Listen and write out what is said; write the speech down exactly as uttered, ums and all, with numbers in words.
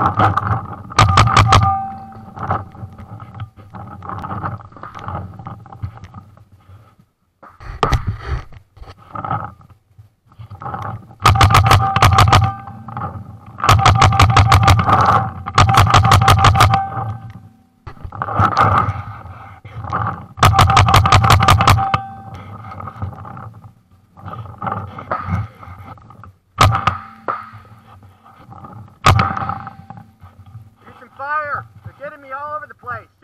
Fire! They're getting me all over the place.